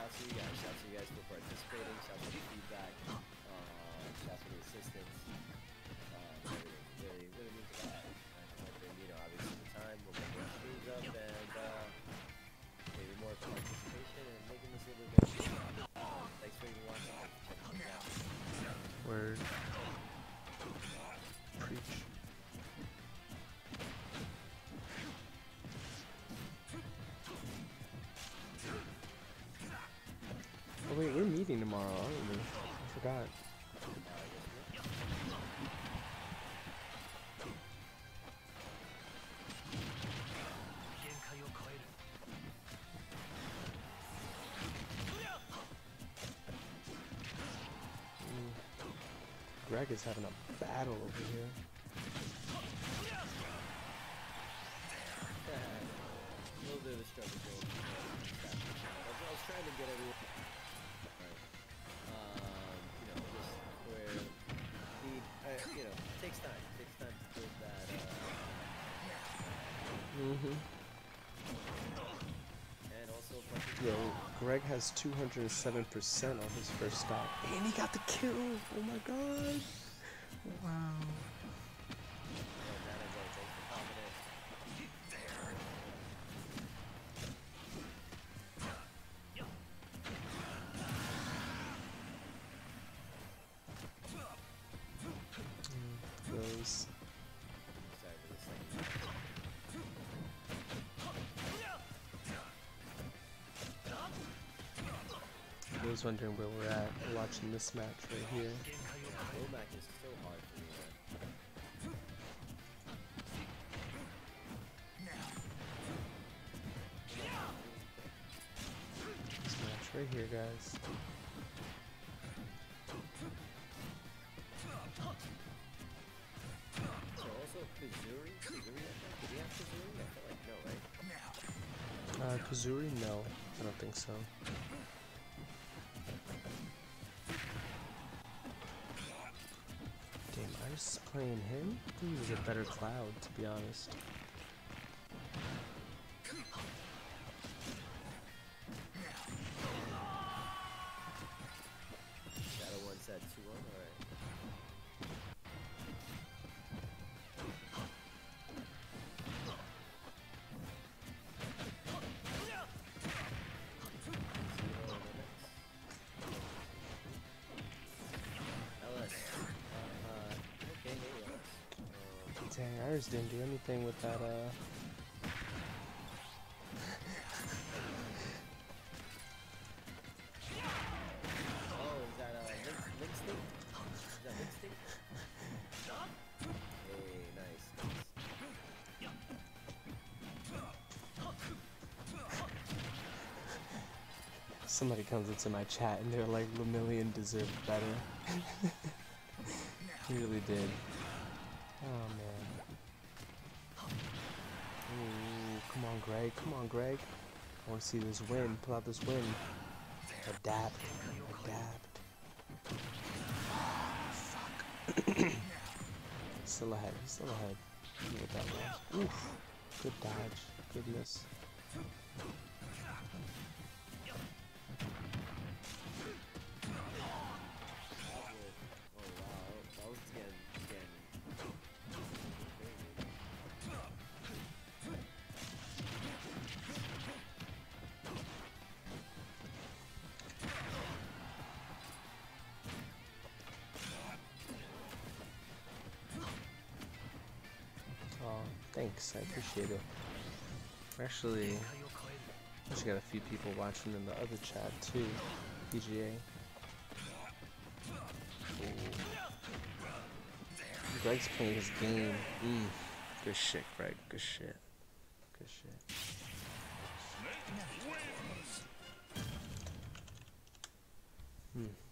out to you guys. Shout out to you guys for participating. Shout out for the feedback. Shout out for the assistance. Everything. Really, really means a lot. And hoping, you know, obviously the time we'll get those streams up and maybe more participation and making this a little bit more. Thanks for even watching. Check it out. Word. Preach. Oh wait, we're meeting tomorrow, aren't we? I forgot. Greg is having a battle over here. A little bit of a struggle going on. I was trying to get everyone, you know, just where the, you know, it takes time. It takes time to build that, and also, Yo, Greg has 207% on his first stop. And he got the kill! Oh my god! Wow. Those. I was wondering where we're at. We're watching this match right here. Womack is so hard for me, man. This match right here, guys. So also Kazuri, I think. Did he have Kazuri? I feel like no, right? Kazuri? No, I don't think so. Damn, I was playing him? I think he was a better Cloud, to be honest. Shadow one set 2-1, alright. Dang, Iris didn't do anything with that, Oh, is that Link Sting? Is that Link Sting? Hey, nice. Somebody comes into my chat and they're like, Lemillion deserved better. He really did. Oh man. Ooh, come on Greg, come on Greg. I want to see this win, pull out this win. Adapt, adapt. Fuck. Still ahead, he's still ahead. Look at that one. Oof. Good dodge, goodness. Thanks, I appreciate it. Actually got a few people watching in the other chat too. PGA. Greg's playing his game. Good shit, Greg. Good shit. Good shit. Hmm.